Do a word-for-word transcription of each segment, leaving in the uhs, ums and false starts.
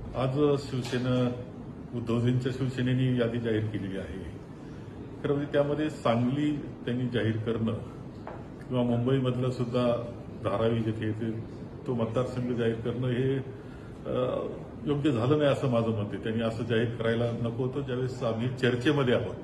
आज शिवसेना उद्धवजींच्या शिवसेनेने यादी जाहीर केलेली आहे. खरं म्हणजे त्यामध्ये सांगली त्यांनी जाहीर करणं किंवा मुंबईमधलं सुद्धा धारावी जिथे ते तो मतदारसंघ जाहीर करणं हे योग्य झालं नाही असं माझं मत आहे. त्यांनी असं जाहीर करायला नको होतं ज्यावेळेस आम्ही चर्चेमध्ये आहोत.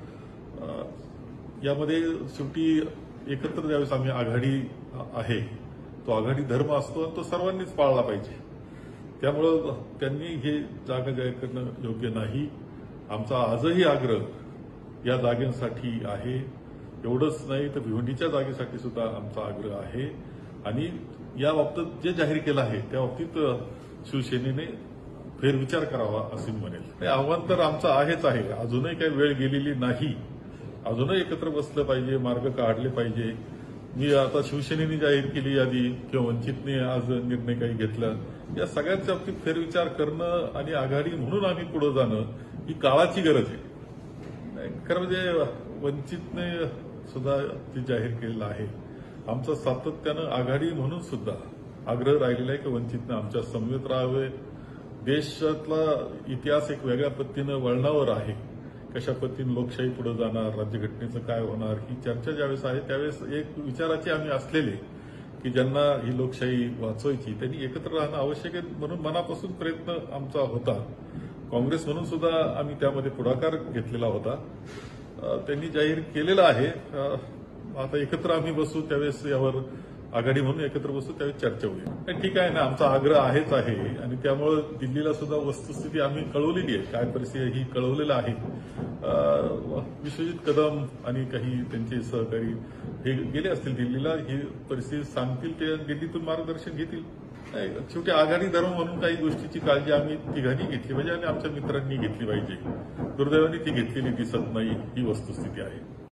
यामध्ये शेवटी एकत्र ज्यावेळेस आम्ही आघाडी आहे तो आघाडी धर्म असतो आणि तो सर्वांनीच पाळला पाहिजे. त्यामुळं त्यांनी हे जागा जाहीर करणं योग्य नाही. आमचा आजही आग्रह या जागेसाठी आहे. एवढंच नाही तर भिवंडीच्या जागेसाठी सुद्धा आमचा आग्रह आहे. आणि या बाबतीत जे जाहीर केलं आहे त्या बाबतीत शिवसेनेने फेरविचार करावा असे मी म्हणेल. आव्हान तर आमचं आहेच आहे. अजूनही काही वेळ गेलेली नाही. अजूनही एकत्र बसलं पाहिजे, मार्ग काढले पाहिजे. मी आता शिवसेनेने जाहीर केली यादी किंवा वंचितने आज निर्णय काही घेतला, या सगळ्यांच्या बाबतीत फेरविचार करणं आणि आघाडी म्हणून आम्ही पुढे जाणं ही काळाची गरज आहे. खरं म्हणजे वंचितने सुद्धा ती जाहीर केलेलं आहे. आमचा सातत्यानं आघाडी म्हणून सुद्धा आग्रह राहिलेला आहे की वंचितने आमच्या समवेत राहावे. देशातला इतिहास एक वेगळ्या पद्धतीनं वळणावर आहे. कशा पद्धतीने लोकशाही पुढे जाणार, राज्यघटनेचं काय होणार ही चर्चा ज्यावेळेस आहे त्यावेळेस एक विचाराचे आम्ही असलेले की ज्यांना ही लोकशाही वाचवायची त्यांनी एकत्र राहणं आवश्यक आहे म्हणून मनापासून प्रयत्न आमचा होता. काँग्रेस म्हणून सुद्धा आम्ही त्यामध्ये पुढाकार घेतलेला होता. त्यांनी जाहीर केलेलं आहे. आता एकत्र आम्ही बसू त्यावेळेस यावर आघाडी म्हणून एकत्र बसू त्यावेळेस चर्चा होईल. ठीक आहे ना, आमचा आग्रह आहेच आहे आणि त्यामुळे दिल्लीला सुद्धा वस्तुस्थिती आम्ही कळवलेली आहे. काय परिस्थिती ही कळवलेलं आहे. विश्वजित कदम आणि काही त्यांचे सहकारी हे गेले असतील दिल्लीला. ही परिस्थिती सांगतील ते दिल्लीतून मार्गदर्शन घेतील. शेवटी आघाडी धर्म म्हणून काही गोष्टीची काळजी आम्ही तिघांनी घेतली पाहिजे आणि आमच्या मित्रांनी घेतली पाहिजे. दुर्दैवाने ती घेतलेली दिसत नाही ही वस्तुस्थिती आहे.